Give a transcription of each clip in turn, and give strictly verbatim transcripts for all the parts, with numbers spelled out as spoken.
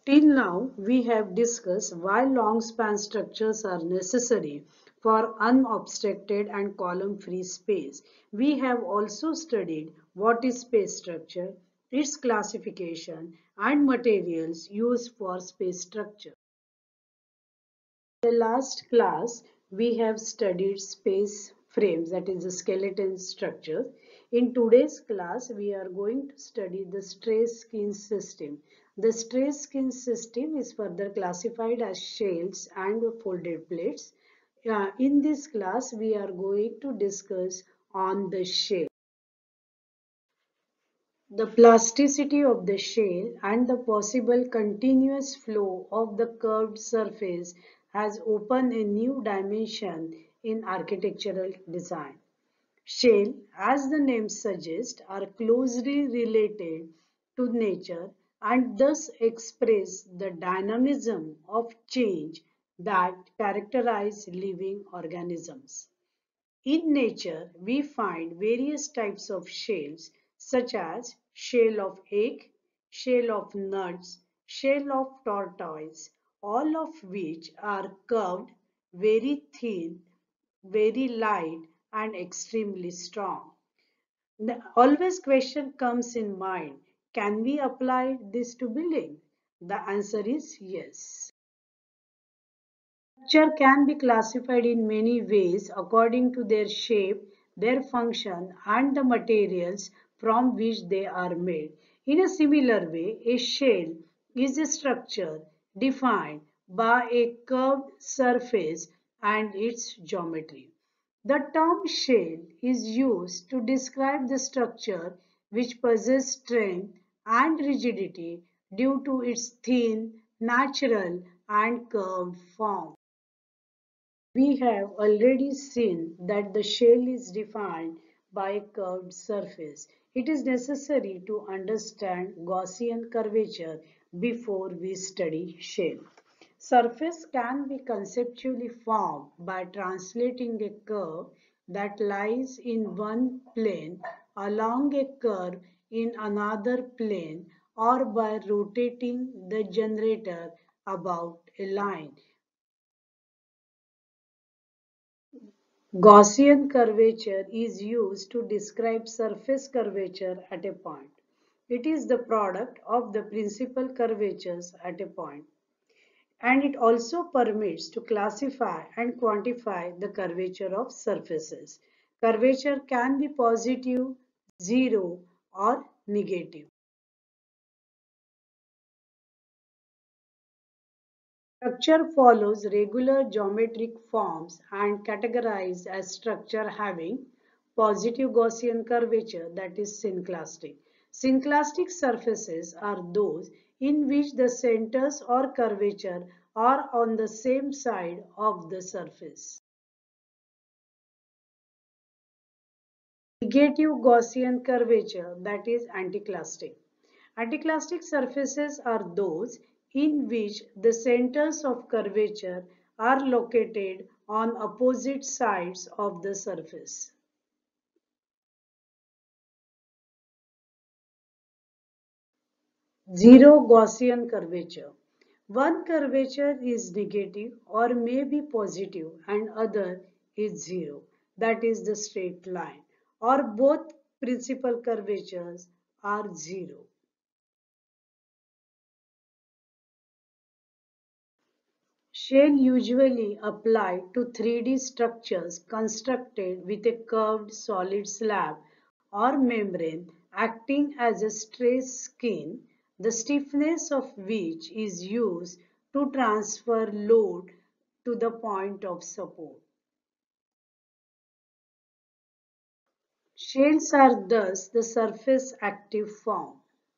Till now, we have discussed why long span structures are necessary for unobstructed and column-free space. We have also studied what is space structure, its classification, and materials used for space structure. In the last class, we have studied space frames, that is the skeleton structures. In today's class, we are going to study the stress skin system. The stress skin system is further classified as shells and folded plates. Uh, in this class, we are going to discuss on the shell. The plasticity of the shell and the possible continuous flow of the curved surface has opened a new dimension in architectural design. Shell, as the name suggests, are closely related to nature and thus express the dynamism of change that characterize living organisms. In nature, we find various types of shells such as shell of egg, shell of nuts, shell of tortoise, all of which are curved, very thin, very light and extremely strong. The always question comes in mind, can we apply this to building? The answer is yes. Structure can be classified in many ways according to their shape, their function, and the materials from which they are made. In a similar way, a shell is a structure defined by a curved surface and its geometry. The term shell is used to describe the structure which possesses strength and rigidity due to its thin, natural, and curved form. We have already seen that the shell is defined by a curved surface. It is necessary to understand Gaussian curvature before we study shell. Surface can be conceptually formed by translating a curve that lies in one plane along a curve in another plane or by rotating the generator about a line. Gaussian curvature is used to describe surface curvature at a point. It is the product of the principal curvatures at a point, and it also permits to classify and quantify the curvature of surfaces. Curvature can be positive, zero, or negative. Structure follows regular geometric forms and categorized as structure having positive Gaussian curvature, that is synclastic. Synclastic surfaces are those in which the centers or curvature are on the same side of the surface. Negative Gaussian curvature, that is anticlastic. Anticlastic surfaces are those in which the centers of curvature are located on opposite sides of the surface. Zero Gaussian curvature. One curvature is negative or may be positive and other is zero, that is the straight line, or both principal curvatures are zero. Shell usually apply to three D structures constructed with a curved solid slab or membrane acting as a stress skin, the stiffness of which is used to transfer load to the point of support. Shells are thus the surface active form.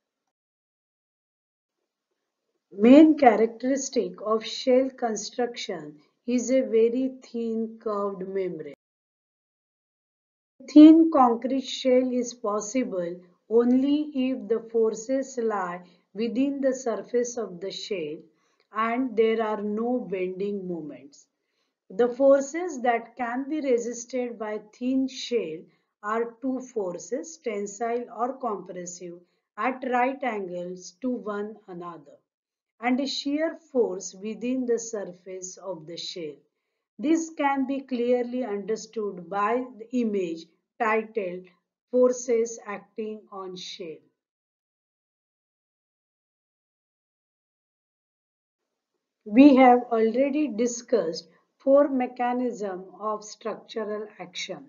Main characteristic of shell construction is a very thin curved membrane. Thin concrete shell is possible only if the forces lie within the surface of the shell and there are no bending moments. The forces that can be resisted by thin shell are two forces, tensile or compressive, at right angles to one another. and a shear force within the surface of the shell. This can be clearly understood by the image titled Forces Acting on Shell. We have already discussed four mechanisms of structural action.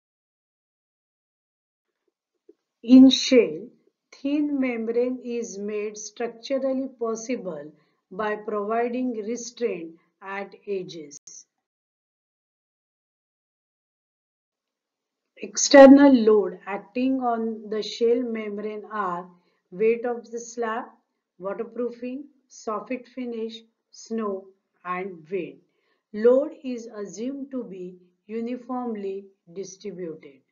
In shell, thin membrane is made structurally possible by providing restraint at edges. External load acting on the shell membrane are weight of the slab, waterproofing, soffit finish, snow, and wind. Load is assumed to be uniformly distributed.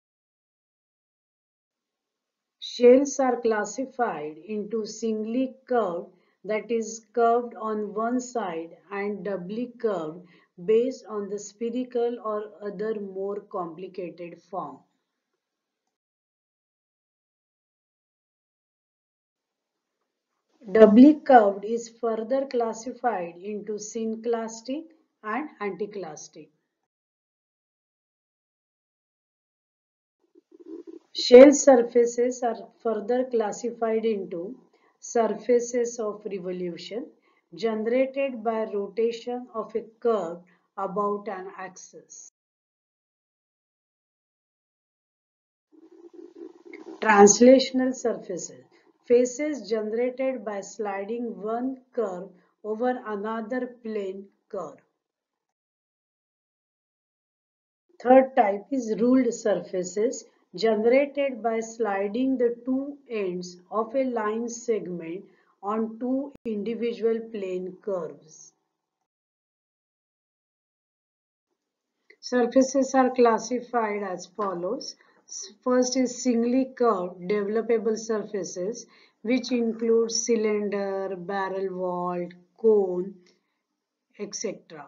Shells are classified into singly curved, that is curved on one side, and doubly curved based on the spherical or other more complicated form. Doubly curved is further classified into synclastic and anticlastic. Shell surfaces are further classified into surfaces of revolution generated by rotation of a curve about an axis. Translational surfaces, faces generated by sliding one curve over another plane curve. Third type is ruled surfaces generated by sliding the two ends of a line segment on two individual plane curves. Surfaces are classified as follows. First is singly curved developable surfaces, which include cylinder, barrel vault, cone, et cetera.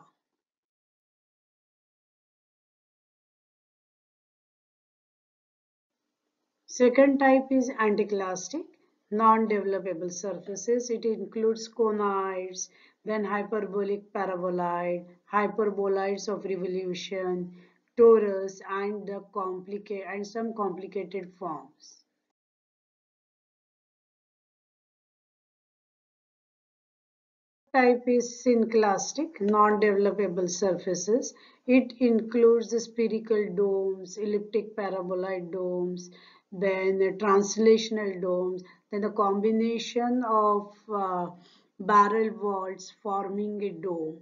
Second type is anticlastic, non-developable surfaces. It includes conides, then hyperbolic paraboloid, hyperboloids of revolution, torus, and the complicate and some complicated forms. Type is synclastic, non-developable surfaces. It includes the spherical domes, elliptic paraboloid domes, then the translational domes, then the combination of uh, barrel vaults forming a dome.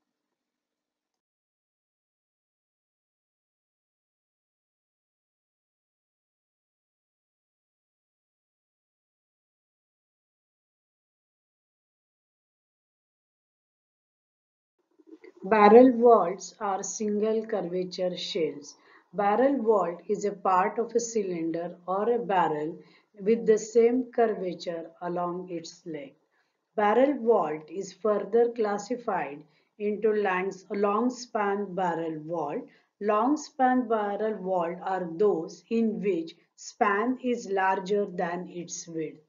Barrel vaults are single curvature shells. Barrel vault is a part of a cylinder or a barrel with the same curvature along its length. Barrel vault is further classified into long span barrel vault. Long span barrel vault are those in which span is larger than its width.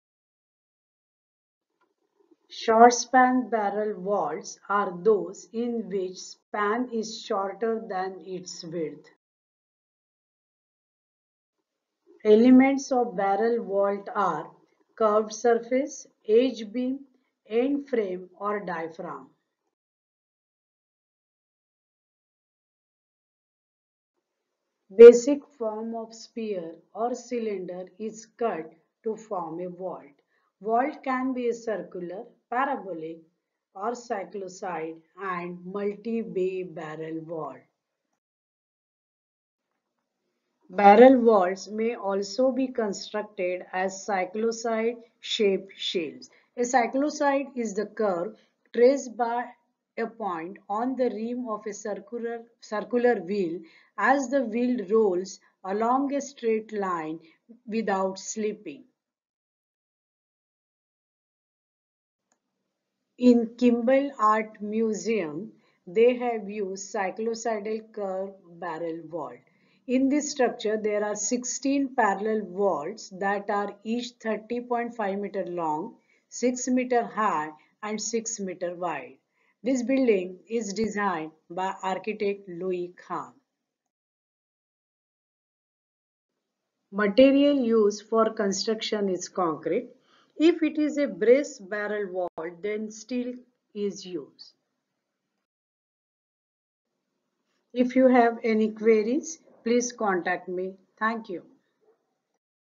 Short span barrel vaults are those in which span is shorter than its width. Elements of barrel vault are curved surface, edge beam, end frame or diaphragm. Basic form of sphere or cylinder is cut to form a vault. Vault can be a circular, parabolic or cycloid and multi-bay barrel vault. Barrel vaults may also be constructed as cycloid-shaped shells. A cycloid is the curve traced by a point on the rim of a circular, circular wheel as the wheel rolls along a straight line without slipping. In Kimball Art Museum, they have used cycloidal curve barrel vault. In this structure, there are sixteen parallel vaults that are each thirty point five meter long, six meter high and six meter wide. This building is designed by architect Louis Kahn. Material used for construction is concrete. If it is a brace barrel wall, then steel is used. If you have any queries, please contact me. Thank you.